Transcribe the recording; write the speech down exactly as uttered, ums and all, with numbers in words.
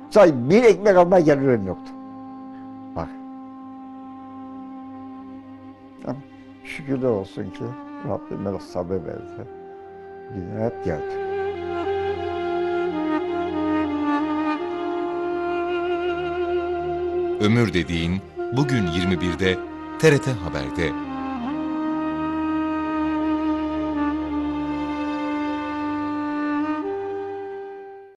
Say bir ekmek almaya gelirim yoktu. Bak. Ama şükürler olsun ki Rabbim bana sabır verdi. Yine hep geldi. Ömür Dediğin bugün yirmi birde T R T Haber'de.